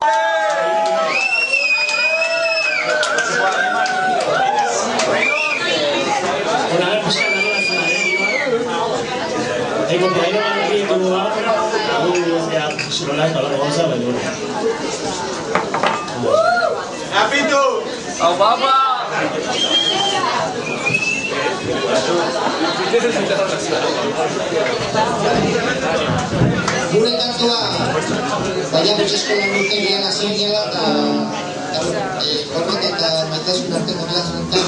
El compañero aquí como va, se lo lanza, lo vamos a ver. ¡Apito! ¡Oh, papá! Gure kantua, baina eskola urtegian hasi ginela eta horrek eta maitasun arteko klasenetan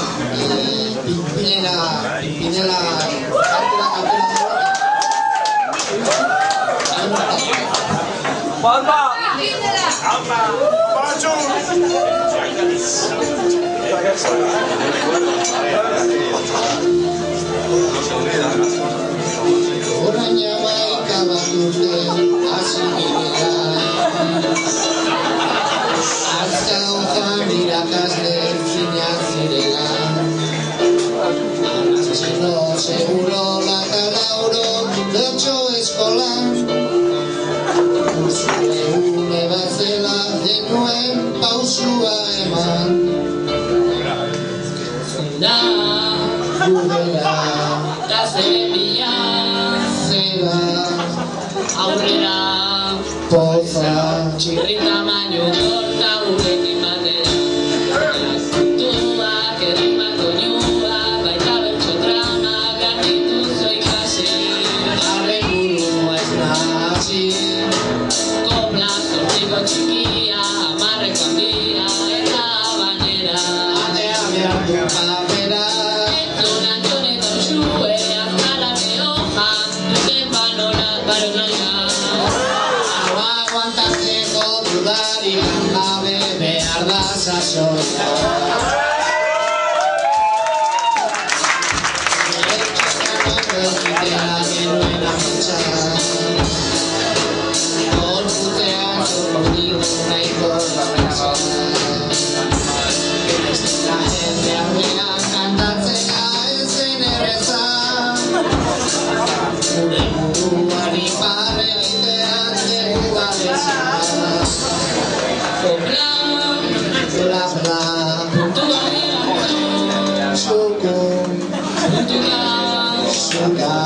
pinela ¡Palma! ¡Pacho! orain hamaika bat urte hasi ginela azka hojan irakasle zinak zirela asesino seguro lata lauro lotxo eskolan zure une bat zela denuen pausua eman zera gudela eta zebila zera aurrera poza txirrita baino torta gurekin batera ezkutuak errimako nua baita bertso trama garritu zoikasi arren burua ez nahasi kopla zortziko txikia amarreko handia eta banera atea behar du papera entzun Antoneta usue azkala behoja duten baronaia hau aguantatzeko dudarik gabe behar da sasoia gure buruari pare egitean lekua bezala bla bla bla puntua zuko zuka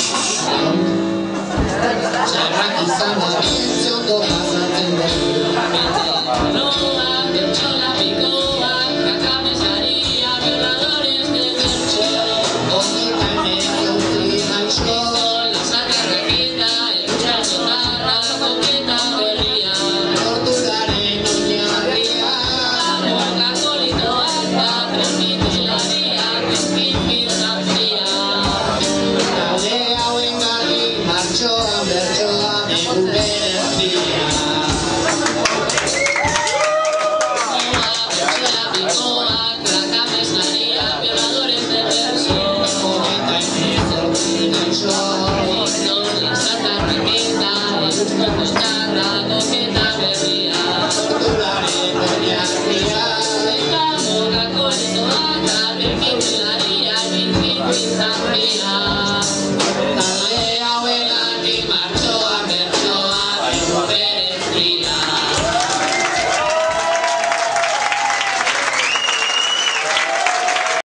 txarrak izan da bintzondo pasatzen dugu noa pertsola pikoak kakamesaria violadores de bertso ondotan medio utzi maisko Sangria